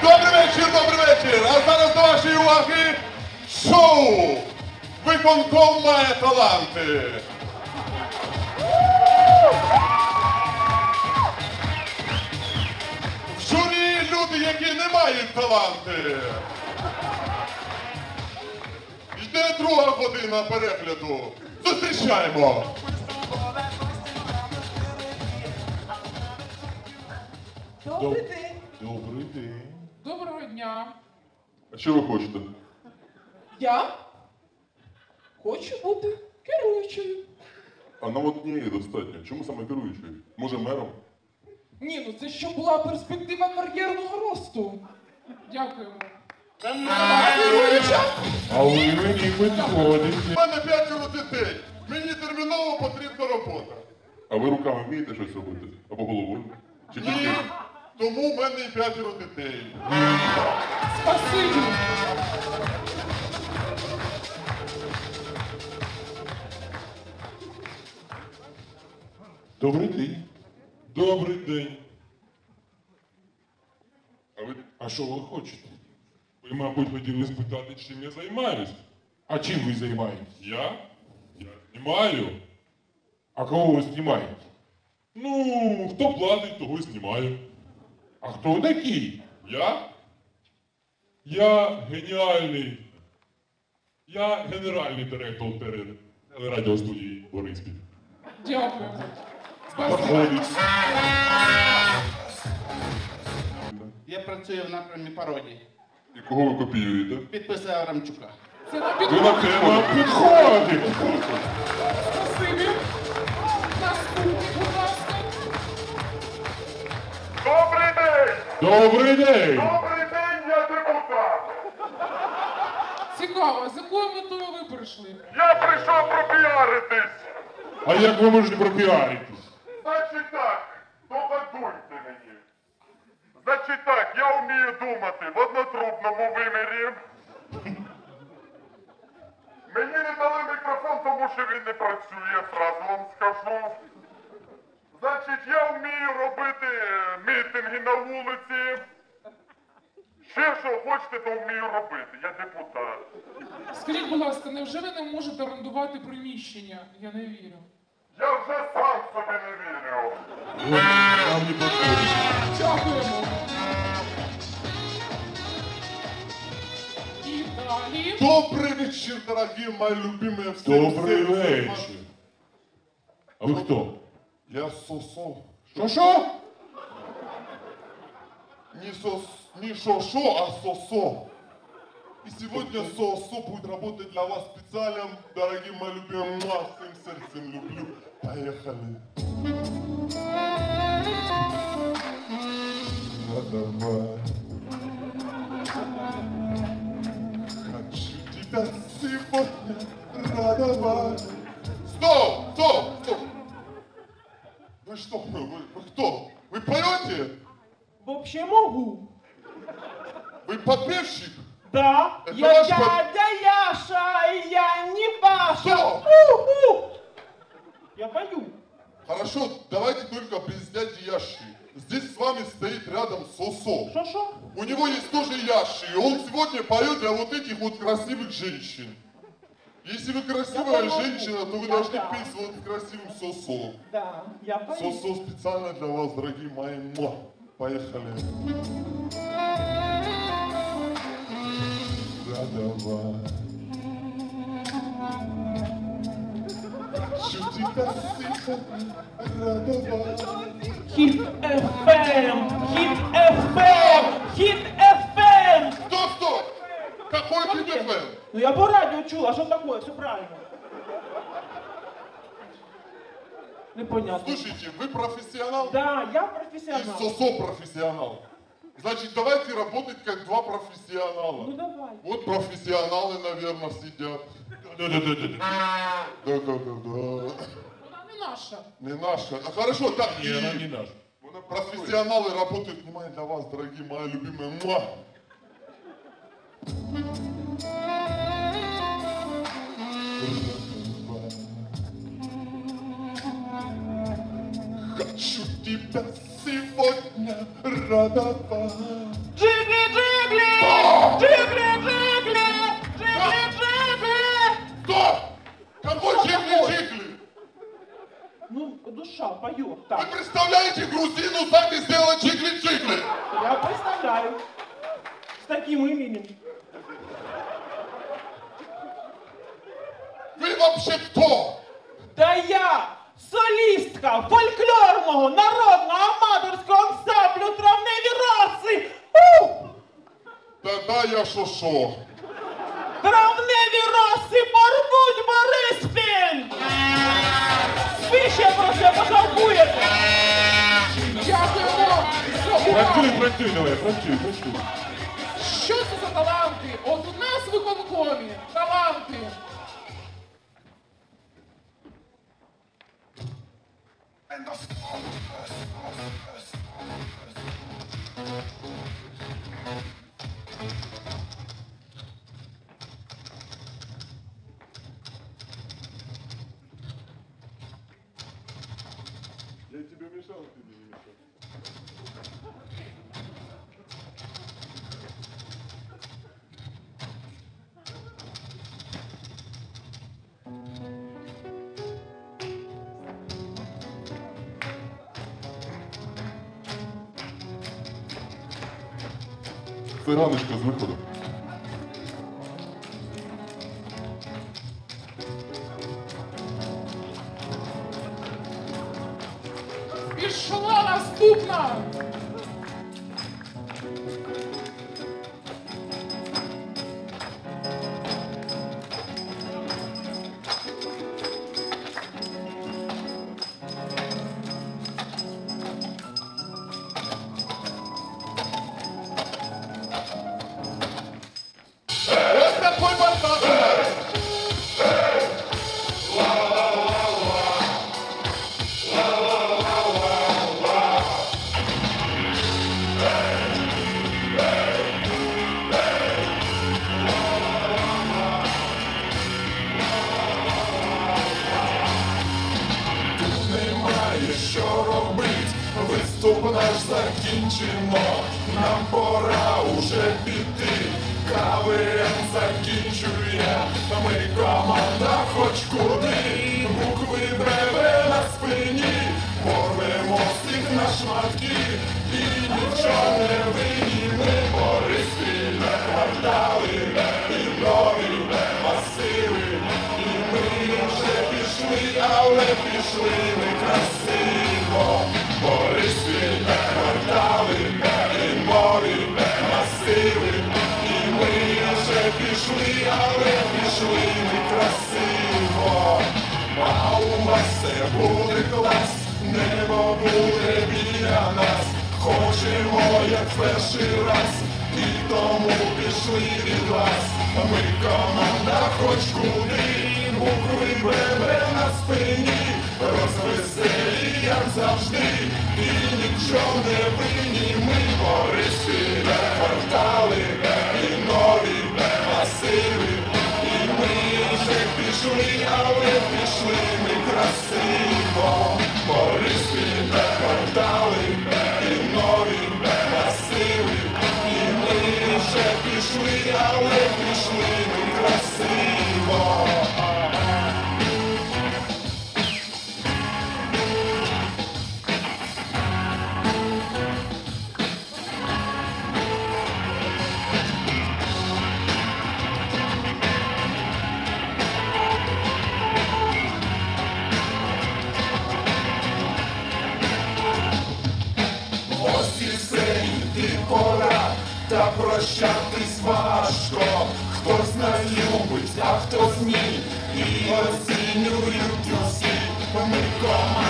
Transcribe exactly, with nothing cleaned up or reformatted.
Добрий вечір, добрий вечір! А зараз до вашої уваги шоу! Виконком має таланти! В журі люди, які не мають таланти! Йде друга година перегляду! Зустрічаємо! Добрий день. Добрий день! Доброго дня. А що ви хочете? Я хочу бути керуючою. А нам однієї достатньо. Чому саме керуючою? Може мером? Ні, ну це щоб була перспектива кар'єрного росту. Дякуємо. А ви мені підходите. У мене п'ятеро дітей. Мені терміново потрібна робота. А ви руками вмієте щось робити? Або головою? Чи Ні. тільки? Тому в мене і п'ятеро дітей. Спасибі. Добрий день. Добрий день. А ви... А що ви хочете? Ви, мабуть, хотіли спитати, чим я займаюсь. А чим ви займаєтесь? Я? Я знімаю. А кого ви знімаєте? Ну, хто платить, того й знімаю. А хто ви такий? Я? Я геніальний. Я генеральний директор телерадіостудії Бориспіль. Дякуємо. Спасибі. Заходить. Я працюю в напрямі пародії. І кого ви копіюєте? Підписую Аврамчука. Це на Ви підході. на тему підходить. Спасибі. Наступний, будь ласка. Добрий день! Добрий день! Добрий день, я депутат! Цікаво, з якою метою ви прийшли? Я прийшов пропіаритись! А як ви можете пропіаритись? Значить так, догодуйте мені. Значить так, я вмію думати в однотрубному вимірі. Мені не дали мікрофон, тому що він не працює, зразу вам скажу. Значить, я вмію робити е, мітинги на вулиці. Ще що хочете, то вмію робити. Я депутат. Скажіть, будь ласка, невже ви не можете орендувати приміщення? Я не вірю. Я вже сам собі не вірю. Нам не підходить. Дякуємо. І далі. Добрый вечер, дорогие мои любимые. Добрий вечір. А ви хто? Я Сосо. Що що? Не, сос, не Шошо, а Сосо. И сегодня Сосо будет работать для вас специально, дорогие мои любимые. Муа, всем сердцем люблю. Поехали. Давай. Хочу тебя сегодня радовать. Стоп, стоп, стоп. Вы что, вы, вы кто? Вы поете? Вообще могу. Вы подпевщик? Да. Это Я ваш дядя Яша, и я не Паша. Что? У-у. Я пою. Хорошо, давайте только без дяди Яши. Здесь с вами стоит рядом Сосо. Шо-шо? У него есть тоже Яши, и он сегодня поет для вот этих вот красивых женщин. Если вы красивая Я помогу. женщина, то вы Я должны да. петь с вот красивым Сосо. Да, я пою. Сосо специально для вас, дорогие мои. Муа. Поехали. Радовать. Хочу тебя сегодня радовать. Хит эф эм, Хит эф эм, Хит эф эм. Стоп, стоп! Какой Что Хит где? эф эм? Ну я по радио чула, что такое, все правильно. Непонятно. Слушайте, вы профессионал? Да, я И профессионал. Сосо профессионал. Значит, давайте работать как два профессионала. Ну давай. Вот профессионалы, наверное, сидят. Да-да-да-да. Да-да-да-да. Вона не наша. Не наша. А хорошо, так Ні, и вона не наш. профессионалы работают. Внимание для вас, дорогие мои любимые. Муа. Хочу тебя сегодня радовать. Джигли, Джиглі! Джиглі, джиглі! Джиглі, джиглі! Стоп! Какой чикли-чикли? Ну, душа поет, Вы так. представляете, грузину сами сделали чикли-чикли? Я представляю. С таким именем. Вы вообще кто? Та я солістка фольклорного народного аматорського ансамблю травневі раси. У! Тогда я шо-шо. Травневі раси порвуть Бориспіль! Ви ще про це пожалкуєте! Дякуємо за Працюй, увагу. працюй, давай, працюй, працюй. Що це за таланти? От у нас в виконкомі таланти. Я тебе мешал, ты мне не мешал. Циганочка з виходу. Пішла наступна. Вот такой бардак. Немає що робить, виступ наш закінчено, нам пора уже піти, КВН закінчує, ми команда хоч куди, букви БВ на спині, порвемо всіх на шматки, і нічого не винні, ми Бориспіль, квартали, і нові масиви, і ми вже пішли, але пішли ми красиво. Бориспіль, квартали, і нові масиви, і ми вже пішли, але пішли ми красиво. А у вас все буде клас, небо буде біля нас, хочемо як перший раз, і тому пішли від вас. Ми команда хоч куди, букви ББ на спині, розвеселі, як завжди, і нічого не винні, ми Бориспіль, квартали, і нові масиви, і ми вже пішли, але пішли ми красиво. Бориспіль, квартали, і нові масиви, і ми вже пішли, але пішли ми красиво. Ось і все, йти пора, та прощатись важко. Хтось нас любить, а хтось ні, і оцінюють усі. Ми команда.